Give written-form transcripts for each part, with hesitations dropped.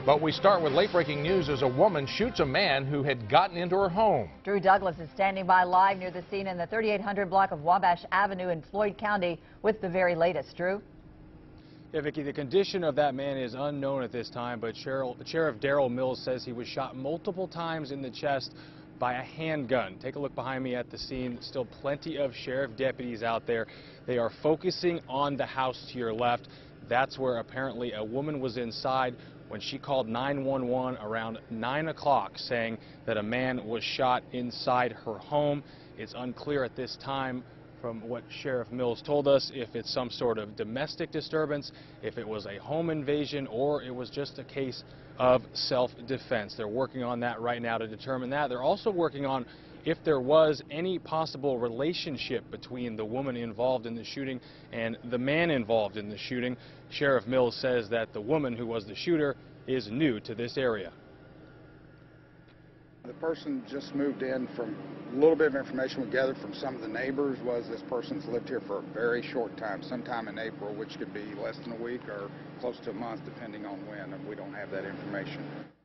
But we start with late-breaking news as a woman shoots a man who had gotten into her home. Drew Douglas is standing by live near the scene in the 3800 block of Wabash Avenue in Floyd County with the very latest. Drew? Yeah, Vicki, the condition of that man is unknown at this time, but Sheriff Daryl Mills says he was shot multiple times in the chest by a handgun. Take a look behind me at the scene. Still plenty of sheriff deputies out there. They are focusing on the house to your left. That's where apparently a woman was inside when she called 911 around 9 o'clock saying that a man was shot inside her home. It's unclear at this time from what Sheriff Mills told us if it's some sort of domestic disturbance, if it was a home invasion, or it was just a case of self-defense. They're working on that right now to determine that. They're also working on if there was any possible relationship between the woman involved in the shooting and the man involved in the shooting. Sheriff Mills says that the woman who was the shooter is new to this area. The person just moved in. From a little bit of information we gathered from some of the neighbors was this person's lived here for a very short time, sometime in April, which could be less than a week or close to a month depending on when, and we don't have that information.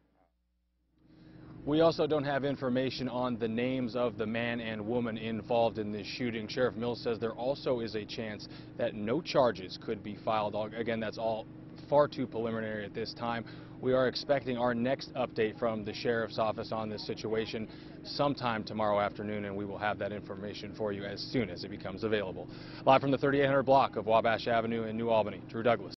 We also don't have information on the names of the man and woman involved in this shooting. Sheriff Mills says there also is a chance that no charges could be filed. Again, that's all far too preliminary at this time. We are expecting our next update from the sheriff's office on this situation sometime tomorrow afternoon, and we will have that information for you as soon as it becomes available. Live from the 3800 block of Wabash Avenue in New Albany, Drew Douglas.